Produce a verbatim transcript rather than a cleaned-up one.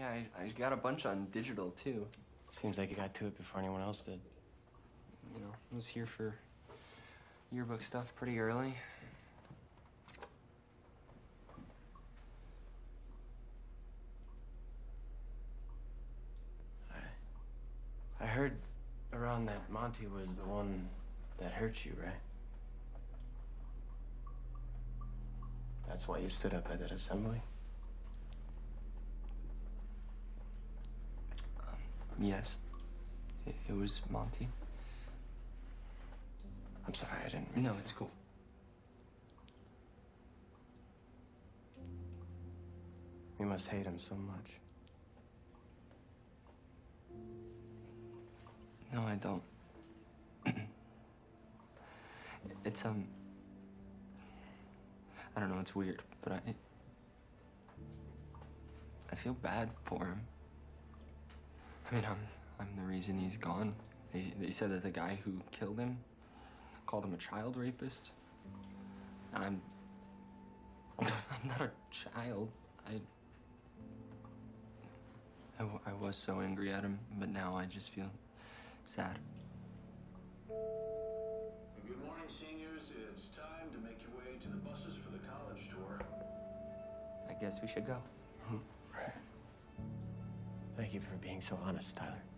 Yeah, I, I got a bunch on digital, too. Seems like you got to it before anyone else did. You know, I was here for yearbook stuff pretty early. I heard around that Monty was the one that hurt you, right? That's why you stood up at that assembly? Um, yes. It, it was Monty. I'm sorry, I didn't mean No, to. it's cool. You must hate him so much. No, I don't. It's, um... I don't know, it's weird, but I... I feel bad for him. I mean, I'm, I'm the reason he's gone. They, they said that the guy who killed him called him a child rapist. I'm... I'm not a child. I... I, w I was so angry at him, but now I just feel sad. Good morning, seniors. It's time to make your way to the buses for the college tour. I guess we should go. Right. Thank you for being so honest, Tyler.